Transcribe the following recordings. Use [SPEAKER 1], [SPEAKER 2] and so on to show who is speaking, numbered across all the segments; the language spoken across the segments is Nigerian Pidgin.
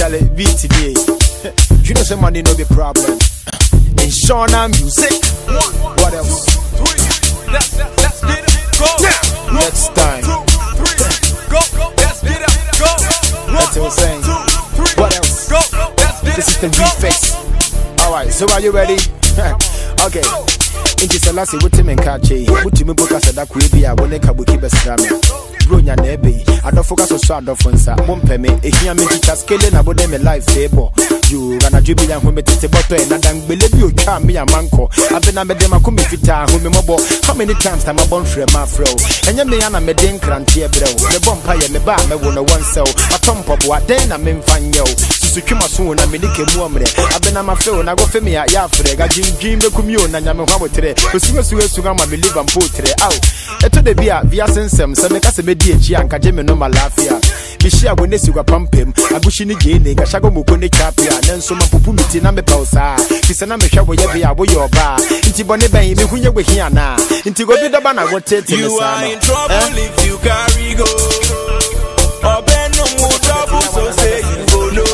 [SPEAKER 1] Charlie beat today. You know some money no be problem. In Shona music. What else?
[SPEAKER 2] Let's get it. Go.
[SPEAKER 1] Next time.
[SPEAKER 2] Go. Let's get it. Go.
[SPEAKER 1] That's what I'm saying. What else?
[SPEAKER 2] Go.
[SPEAKER 1] This is the refix. Alright, so are you ready? Okay. Inti Selassie wuti menkache. Wuti mboka sadaku ebi a wone kabuki besrame. Bronya nebe. Adofoka so adofonsa. Mompeme ehia me teacher scale na bode me life febo. You gonna jubi ya home tete boto e nada ngbele bi otwa me ya manko. Abena me dem akome fita home mobo. How many times time abon frɛ ma frɛ o. Enye me ya na me den krante e brɛ o. Me bompa ye me ba me wo no one cell. Atompo bo aden na me mfanye o. Susutwima so na me nike mu amre. Abena ma frɛ o na go fe me ya frɛ ga jinjin be kumi o na nyame hwa botre. Osuga ma believe am potre. Aw. Eto de bia via sensem se me ka se me di echi anka je me no malafia. Bi shia bo nesi gwa pampem. Abushi ni je ne ga shago moko ne chapia. Nenso ma pupu miti na me pausa. Fi se na me hwa bo ye bia bo yo ba. Nti bone ben me hunye gwe hia na. Nti go bi da ba na go tete me sa.
[SPEAKER 2] You are in trouble if you carry go. Obeno mu trouble so say you go no.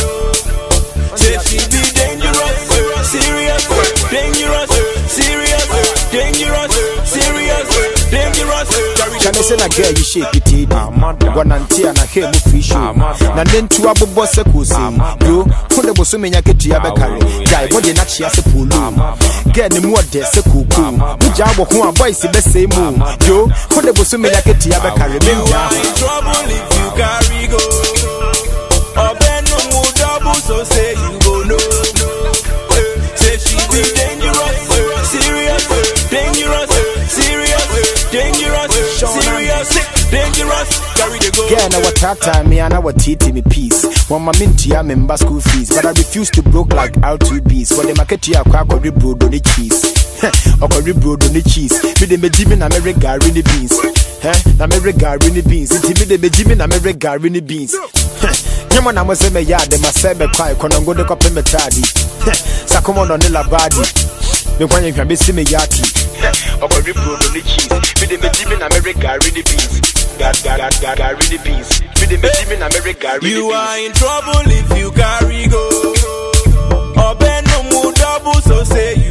[SPEAKER 2] Say she be dangerous, serious, dangerous, serious, dangerous, serious, dangerous.
[SPEAKER 1] Can I say na girl you shake it in? Wanantia na he mu free show. Na nentu abobo se kusi. Bro, fune boso menya ketu ya bekare. Jai body na chia se pulu. Girl ni mu ode se kuku. Mu jabo ho a boys be say mu. Yo, fune boso menya ketu ya bekare.
[SPEAKER 2] You are in trouble if you carry go. Obeno mu double so say you go no. Say she be dangerous, serious, dangerous, serious, dangerous, serious, dangerous. Carry the go.
[SPEAKER 1] Girl na watata me and our titi me peace. One my minty ya member school fees, but I refuse to broke like R2Bs. When the market ya kwa ribro do the cheese. Oko ribro do the cheese. Me de me Jimmy na me regard the beans. Na me regard the beans. Inti me de me Jimmy na me regard the beans. Nyama na mo se me ya de ma se be kwai kono ngo de ko pe metadi. Sakomo no ne labadi. Me kwanye hwa be se me yati. Oko ribro do the cheese. Me de me Jimmy na me regard the beans. God, really peace.
[SPEAKER 2] You are in trouble if you carry go. Obeno mu double so say